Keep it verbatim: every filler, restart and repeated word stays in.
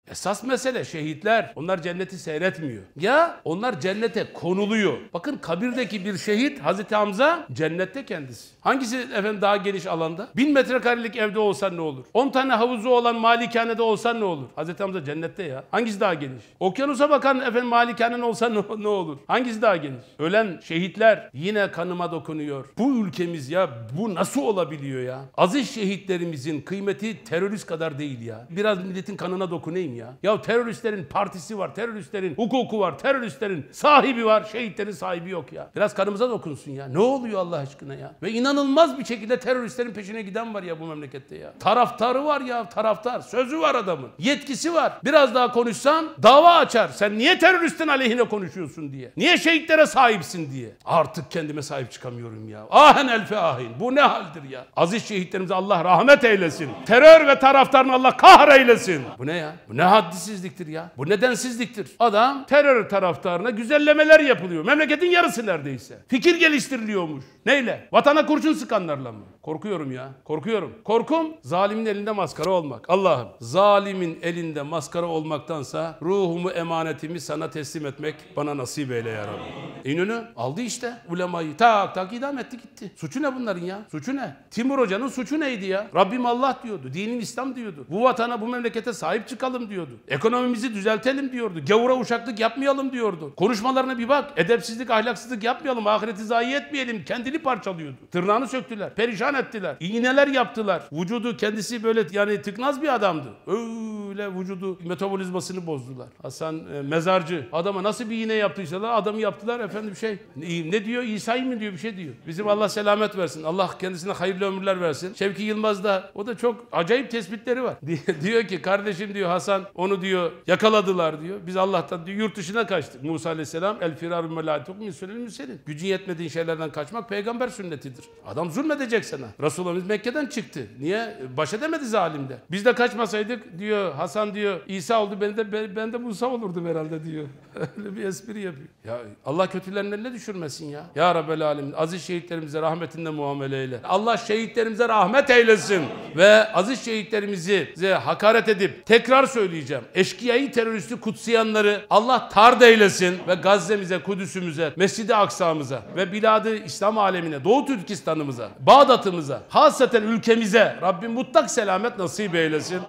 Esas mesele şehitler. Onlar cenneti seyretmiyor. Ya onlar cennete konuluyor. Bakın kabirdeki bir şehit Hazreti Hamza cennette kendisi. Hangisi efendim daha geniş alanda? Bin metrekarelik evde olsan ne olur? On tane havuzu olan malikanede olsan ne olur? Hazreti Hamza cennette ya. Hangisi daha geniş? Okyanusa bakan efendim malikanen olsa ne, ne olur? Hangisi daha geniş? Ölen şehitler yine kanıma dokunuyor. Bu ülkemiz ya bu nasıl olabiliyor ya? Aziz şehitlerimizin kıymeti terörist kadar değil ya. Biraz milletin kanına dokunayım ya. Ya teröristlerin partisi var, teröristlerin hukuku var, teröristlerin sahibi var, şehitlerin sahibi yok ya. Biraz kanımıza dokunsun ya. Ne oluyor Allah aşkına ya? Ve inanılmaz bir şekilde teröristlerin peşine giden var ya bu memlekette ya. Taraftarı var ya, taraftar. Sözü var adamın. Yetkisi var. Biraz daha konuşsan dava açar. Sen niye teröristin aleyhine konuşuyorsun diye. Niye şehitlere sahipsin diye. Artık kendime sahip çıkamıyorum ya. Ahen elfe ahin. Bu ne haldir ya? Aziz şehitlerimize Allah rahmet eylesin. Terör ve taraftarını Allah kahreylesin. Bu ne ya? Bu ne haddisizliktir ya? Bu nedensizliktir. Adam terör taraftarına güzellemeler yapılıyor. Memleketin yarısı neredeyse. Fikir geliştiriliyormuş. Neyle? Vatana kurşun sıkanlarla mı? Korkuyorum ya. Korkuyorum. Korkum zalimin elinde maskara olmak. Allah'ım zalimin elinde maskara olmaktansa ruhumu, emanetimi sana teslim etmek bana nasip eyle ya Rabbi. İnönü aldı işte ulemayı. Tak tak idam etti gitti. Suçu ne bunların ya? Suçu ne? Timur Hoca'nın suçu neydi ya? Rabbim Allah diyordu. Dinin İslam diyordu. Bu vatana, bu memlekete sahip çıkalım diyordu. Ekonomimizi düzeltelim diyordu. Gavura uşaklık yapmayalım diyordu. Konuşmalarına bir bak. Edepsizlik, ahlaksızlık yapmayalım. Ahireti zayi etmeyelim. Kendini parçalıyordu. Tırnağını söktüler. Perişan ettiler. İğneler yaptılar. Vücudu kendisi böyle yani tıknaz bir adamdı. Öyle vücudu metabolizmasını bozdular. Hasan e, mezarcı. Adama nasıl bir iğne yaptıysalar adamı yaptılar efendim şey. Ne, ne diyor? İsa'yı mı diyor bir şey diyor. Bizim Allah selamet versin. Allah kendisine hayırlı ömürler versin. Şevki Yılmaz da o da çok acayip tespitleri var. Diyor ki kardeşim diyor Hasan onu diyor yakaladılar diyor. Biz Allah'tan diyor yurt dışına kaçtık. Musa aleyhisselam el firarü melâtukum min sülel müselin. Gücün yetmediğin şeylerden kaçmak peygamber sünnetidir. Adam zulmedecek sana. Resulullah'ımız Mekke'den çıktı. Niye? Baş edemedi zalimde. Biz de kaçmasaydık diyor Hasan diyor İsa oldu ben de ben de Musa olurdum herhalde diyor. Öyle bir espri yapıyor. Ya Allah kötülerin eline düşürmesin ya. Ya Rabbel Alemin aziz şehitlerimize rahmetinle muamele eyle. Allah şehitlerimize rahmet eylesin. Ve aziz şehitlerimizi size hakaret edip tekrar söyleyeceğim. Eşkıyayı teröristi kutsayanları Allah tard eylesin ve Gazze'mize, Kudüs'ümüze, Mescid-i Aksa'mıza ve biladı İslam alemine, Doğu Türkistan'ımıza, Bağdat'ımıza, hasreten ülkemize Rabbim mutlak selamet nasip eylesin.